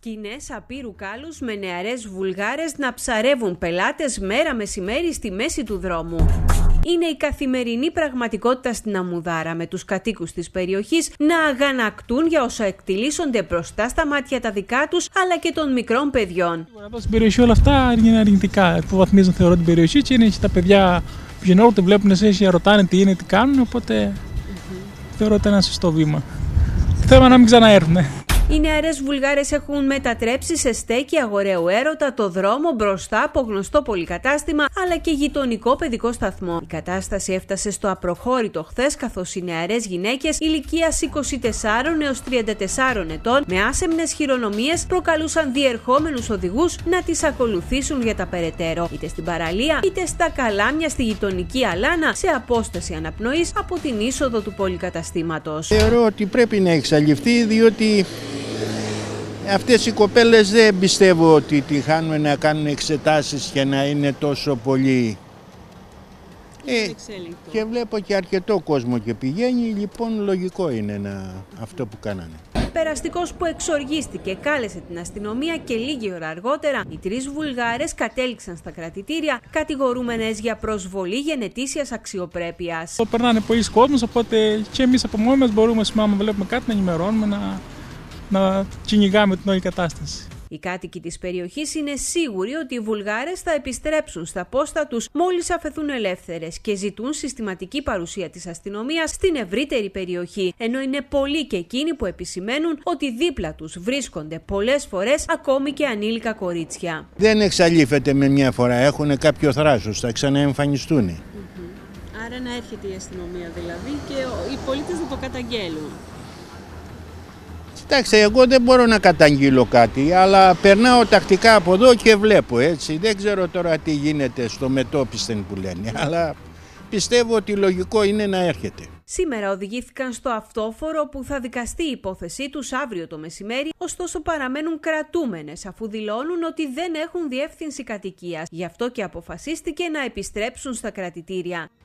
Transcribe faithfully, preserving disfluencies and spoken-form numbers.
Σκηνές απείρου κάλους με νεαρές Βουλγάρες να ψαρεύουν πελάτες μέρα μεσημέρι στη μέση του δρόμου. Είναι η καθημερινή πραγματικότητα στην Αμμουδάρα, με τους κατοίκους της περιοχής να αγανακτούν για όσα εκτιλήσονται μπροστά στα μάτια τα δικά τους αλλά και των μικρών παιδιών. Εδώ στην περιοχή όλα αυτά είναι αρνητικά. Υποβαθμίζουν, θεωρώ, την περιοχή και είναι και τα παιδιά που γενναιούνται, βλέπουν εσείς και ρωτάνε τι είναι, τι κάνουν. Οπότε mm-hmm. θεωρώ ότι είναι ένα σωστό βήμα. Θέμα να μην ξαναέρθουν. Οι νεαρές Βουλγάρες έχουν μετατρέψει σε στέκι αγοραίου έρωτα το δρόμο μπροστά από γνωστό πολυκατάστημα αλλά και γειτονικό παιδικό σταθμό. Η κατάσταση έφτασε στο απροχώρητο χθες, καθώς οι νεαρές γυναίκες ηλικίας είκοσι τεσσάρων έως τριάντα τεσσάρων ετών με άσεμνες χειρονομίες προκαλούσαν διερχόμενους οδηγούς να τις ακολουθήσουν για τα περαιτέρω, είτε στην παραλία είτε στα καλάμια στη γειτονική Αλάνα, σε απόσταση αναπνοής από την είσοδο του πολυκαταστήματος. Θεωρώ ότι πρέπει να εξαλειφθεί, διότι αυτές οι κοπέλες δεν πιστεύω ότι τη χάνουν να κάνουν εξετάσεις και να είναι τόσο πολύ. Ε, και βλέπω και αρκετό κόσμο και πηγαίνει, λοιπόν λογικό είναι να, αυτό που κάνανε. Περαστικός που εξοργίστηκε κάλεσε την αστυνομία και λίγη ώρα αργότερα οι τρεις Βουλγάρες κατέληξαν στα κρατητήρια κατηγορούμενες για προσβολή γενετήσιας αξιοπρέπειας. Περνάνε πολλοί κόσμος, οπότε και εμείς από μόνοι μας μπορούμε, άμα βλέπουμε κάτι, να ενημερώνουμε, να, να κυνηγάμε την όλη κατάσταση. Οι κάτοικοι της περιοχής είναι σίγουροι ότι οι Βουλγάρες θα επιστρέψουν στα πόστα τους μόλις αφαιθούν ελεύθερες και ζητούν συστηματική παρουσία της αστυνομίας στην ευρύτερη περιοχή, ενώ είναι πολλοί και εκείνοι που επισημαίνουν ότι δίπλα τους βρίσκονται πολλές φορές ακόμη και ανήλικα κορίτσια. Δεν εξαλείφεται με μια φορά, έχουν κάποιο θράσος, θα ξαναεμφανιστούν. Mm-hmm. Άρα να έρχεται η αστυνομία δηλαδή και οι πολίτες να το καταγγέλουν. Εντάξει, εγώ δεν μπορώ να καταγγείλω κάτι, αλλά περνάω τακτικά από εδώ και βλέπω, έτσι. Δεν ξέρω τώρα τι γίνεται στο μετώπιστεν που λένε, αλλά πιστεύω ότι λογικό είναι να έρχεται. Σήμερα οδηγήθηκαν στο αυτόφορο που θα δικαστεί η υπόθεσή τους αύριο το μεσημέρι, ωστόσο παραμένουν κρατούμενες αφού δηλώνουν ότι δεν έχουν διεύθυνση κατοικίας. Γι' αυτό και αποφασίστηκε να επιστρέψουν στα κρατητήρια.